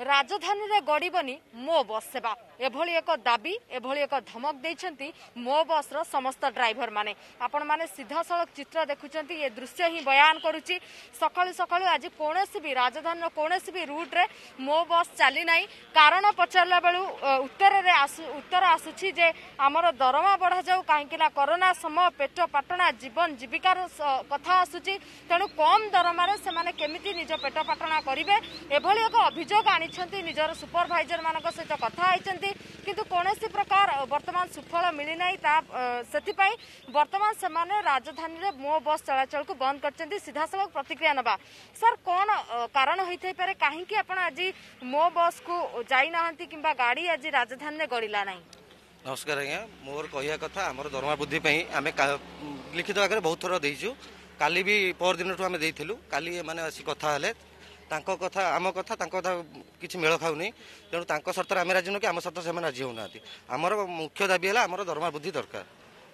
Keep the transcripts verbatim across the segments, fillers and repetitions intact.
राजधानी रे गड़बनी मो बस सेवा एभली एक दाबी एभली एक धमक देइछंती मो बस रो समस्त ड्राइवर माने आपण माने सीधा सड़क चित्र देखुचंती ये दृश्य ही बयान करूची सकाळु सकाळु आज कोनोसी भी राजधानी रो कोनोसी भी रूट रे मो बस चली नाही कारण पचारला बेलु उत्तर रे आसु उत्तर आसुची जे हमर दरमा बढ़ा जाऊ काहेकि ना कोरोना समय पेट पाटना जीवन जीविकार कथा आसुची तेणु कम दरमा रे से माने केमिति निज पेट पाटना करिवे एभली एक अभियोग आनी निजर सुपरभाइजर मान सहित कथा किंतु कौनसी प्रकार वर्तमान सुफल मिली ना वर्तमान से राजधानी रे मो बस चलाचल को बंद कर सीधा सब प्रतिक्रिया नबा सर कौन कारण होते पारे कहीं आज मो बस को जाना कि गाड़ी आज राजधानी में गड़िला ना। नमस्कार आज्ञा मोर कहया कथा आम दरमा वृद्धि आम लिखित आगे बहुत थर देचु काली भी पर दिन आम देलु काली मैंने आसी कथा हेले तांको कथा आम कथा तांको कथा किछि मेल खाउनी तेणु तांको शर्त आम राजी नुह कि आम शर्त से राजी होना आमर मुख्य दाबी है आमर दरमा वृद्धि दरकार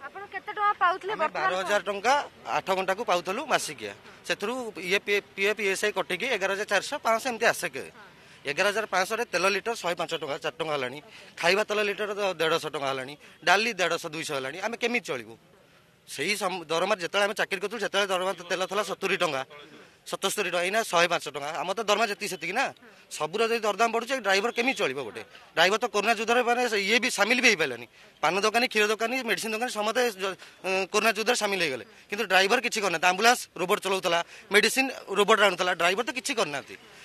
बारह हजार टंका आठ घंटा को पाऊलु मसिकिया से ये पीएफ ईएसआई कटिकी एगार हजार चार सौ पाँच एमती आसे के एगार हजार पाँच सौ तेल लिटर शहे पांच टका चार टका है खाଇବା तेल लिटर देढ़ शह टका है डाली देढ़ शह दुई है आम केमी चलू से दरमा जिते आम चाकरी करूँ से दरमा तेल था सतुरी टका सतस्तरी टका ना शहे पांच टका आम तो दरमा जी से ना सबूर जो दरदाम बढ़ुचे ड्राइवर केमी चलो गोटे ड्राइवर तो कोरोना युद्ध में ये भी सामिल भी हो पारानी पान दोकानी क्षीर दोकानी मेडिसिन दोकानी समस्त कोरोना युद्ध सामिल हो गले किंतु ड्राइवर किसी करना आम्बुलांस रोबोट चलाऊला मेडिसिन रोबोट आनुला ड्राइवर तो किसी करना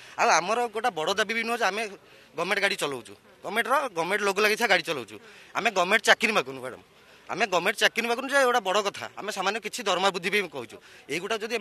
आमर गोटा बड़ दाबी भी नुह आम गवर्नमेंट गाड़ी चलाऊँ गवर्नमेंट गवर्नमेंट लोग लगी गाड़ी चलाऊँ आम गवर्नमेंट चाकरी मागुन मैडम आम गवर्नमेंट चाकरी मागुन जो गोटा बड़ कथा आम सामान्य किसी दरमा वृद्धि भी कहूँ युटा जब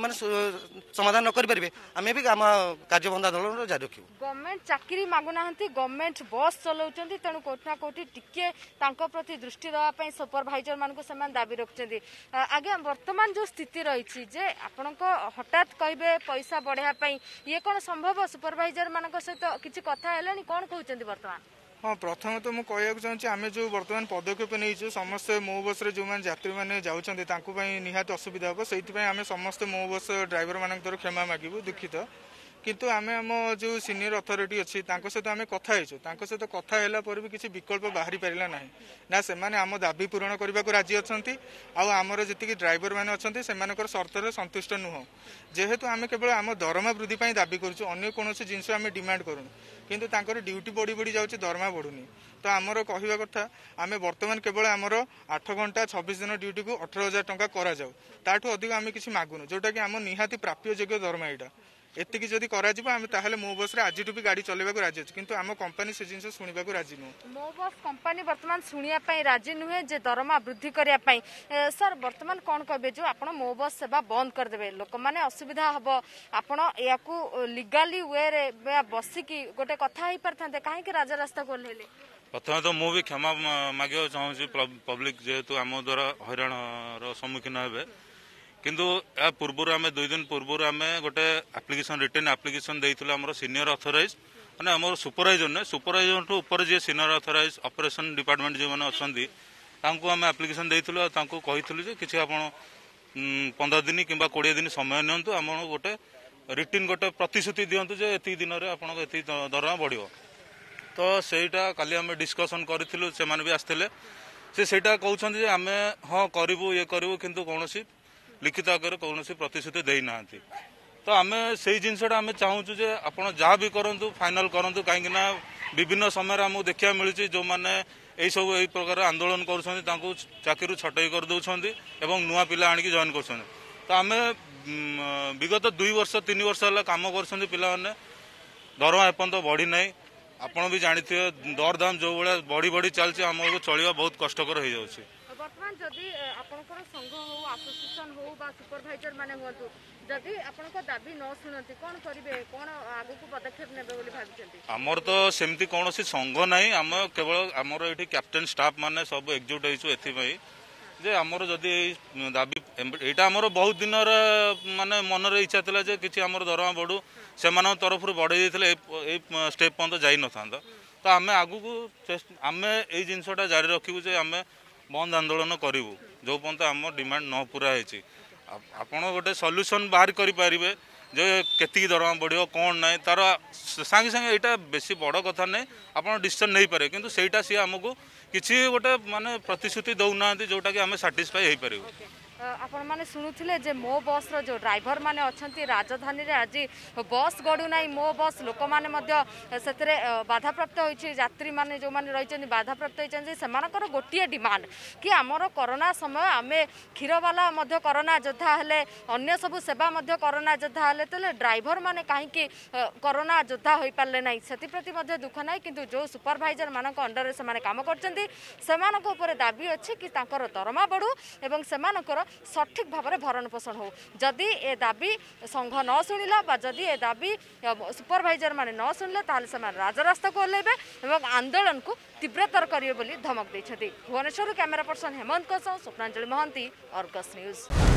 समाधान न करें आम भी आम कार्यबंद आंदोलन जारी रखू गवर्नमेंट चाकरी मागुना गवर्नमेंट बस चलाउछंती तेणु कोठी ना कोठी टिके तांको प्रति दृष्टि देवा सुपरभाइजर मानक से दाबी रखुछंती आगे वर्तमान जो स्थिति रही जे आपनको हठात कहबे पैसा बढ़ाया पई ये कोन संभव सुपरभाइजर मानक सहित किछि कथा हेलानी कोन कहउछंती वर्तमान। हाँ प्रथम तो मुझे कहूँ चाहूँगी आम जो बर्तमान पदक्षेप नहीं समस्त मो बस जो मैंने यात्री मैंने जाऊँगी निहाती असुविधा हम से आम समस्त मो बस ड्राइवर मान क्षमा मागू दुखित किंतु आम आम जो सीनियर अथॉरिटी अच्छी सहित आम कथा सहित कथा है भी किसी विकल्प बाहरी पारा ना ना से आम दाबी पूरण करने को राजी अच्छा आमर जी ड्राइवर मैंने अच्छा से सर्तर संतुष्ट नुह जेहेतु आम केवल आम दरमा वृद्धि दाबी करूँ कौन जिनस आम डिमांड करूँ किंतु तांकर ड्यूटी बढ़ी बढ़ी जाऊँगी दरमा बढ़ुनी तो आमर कहवा कथा आम बर्तमान केवल आमर आठ घंटा छब्बीस दिन ड्यूटी को अठारह हजार टंका करा जाऊ ताठू अधिक आम किसी मागुनु जोटा कि आम निहाती प्राप्य योग्य दरमा यहाँ एतिकी जदि करा जिवो आम ताहले मो बस रे आजिटू भी गाड़ी चलेबा को राजी अछि किंतु आम कंपनी से जिनस सुनिबा को राजी नु मो बस कंपनी वर्तमान सुनिया पई राजी नुहे जे दरमा वृद्धि करिया पई सर वर्तमान कोन कहबे जो आपण मो बस सेवा बंद कर देबे लोक माने असुविधा हबो आपण याकू लीगली वे रे बसी की गोटे कथा ही परथांते काहे कि राजा रास्ता को लेले प्रथम तो मु भी क्षमा मागियो चाहूँ पब्लिक जेहेतु आम द्वारा हैरान रो सम्मुखीन हेबे किंतु या पूर्व आम दुई दिन पूर्व आम गोटे आप्लिकेसन रिटर्न आप्लिकेसन देइथिलु हमर सीनियर अथराइज माने हमर सुपरवाइजर ने सुपरवाइजर ठू ऊपर जे सीनियर अथराइज ऑपरेशन डिपार्टमेंट जो माने अछंती तांको आम आप्लिकेसन देइथिलु तांको कहिथिलु जे किछि आपण पंद्रह दिन किंबा बीस दिन समय नियंतु हम गोटे रिटर्न गोटे प्रतिश्रुति दियंतु जे एति दिन रे आपण एति दरमा बढ़िबो तो सेटा काली आम डिस्कशन करथिलु से माने भी आस्थिले से सेटा कहउछन जे आमे हां करिवु ये करिवु किंतु कोनोसी लिखित आगे कौन प्रतिश्रुति देना तो आम से जिनसा आम चाहूँ जे आप जहाँ भी करूँ फाइनाल करूँ कहीं विभिन्न समय आमको देखा मिली जो मैंने यही सब यही प्रकार आंदोलन कर चाकरी छटई कर दौरान एवं नुआ पिला आणिक जॉइन कर तो आम विगत दुई वर्ष तीन वर्ष है कम कर पाने दरमा एपर्तंत बढ़ी ना आपड़ भी जानी दर दाम जो भाया बढ़ी बढ़ी चलती आमको चलवा बहुत कष्टकर हो जाऊँगी वर्तमान जदि आपनकर संघ हो एसोसिएशन हो बा सुपरवाइजर माने होतु जदि आपनकर दाबी न सुनती कोन करिवे कोन आगु को पदक्षेप नेबे बोली भाबिचंती हमर तो सेमती कोनोसी संघ नाही हम केवल हमर एठी कैप्टन स्टाफ माने सब एकजुट होइछु एथि पई जे हमर जदि दाबी एटा हमर बहुत दिन रे माने मन रे इच्छा थिला जे किछि हमर दरमा बडू से मानक तरफ रु बढै दिथिले ए स्टेप पन जाई न थांदा तो हमें आगु को हमें ए जिंसटा जारी रखिबु जे हमें बंद आंदोलन करूँ जो पर्यंत आम डिमांड न पूरा होती आपड़ गोटे सल्यूशन बाहर करें जे केतिकी दरमा बढ़ियो कौन ना तार सांगे सांगे यहाँ बेसी बड़ कथा नहीं आप डिसीजन नहीं पारे किंतु सेटा सी आमको किसी गोटे माने प्रतिश्रुति दौना जोटा कि आम साटिस्फाई हो पार आपण मैंने शुणुले जे मो बस रो जो ड्राइवर माने अच्छी राजधानी रे आज बस गड़ू ना मो बस लोक मैंने बाधाप्राप्त होती यात्री मैंने जो मैंने रही बाधाप्राप्त होती से गोटे डिमांड कि आमर कोरोना समय आम क्षीरवाला कोरोना योद्धा हेले अन्य सब सेवा कोरोना योद्धा हेले तेल ड्राइवर मैंने कहीं कोरोना योद्धा हो पारे ना से दुख ना कि जो सुपरभाइजर मान अंडर से कम कर दाबी अच्छी कि दरमा बढ़ू एवं से सठिक भाव में भरण पोषण हो जदि ए दाबी संघ न शुणिला जदि ए दाबी सुपरभाइजर माने न शुणिले ताले से राजरास्ता को ओह्लैबे एवं आंदोलन को तीव्रतर करिवे बोली धमक दैछथि। Bhubaneswar camera person Hemant Swapnanjali Mahanty Argus news.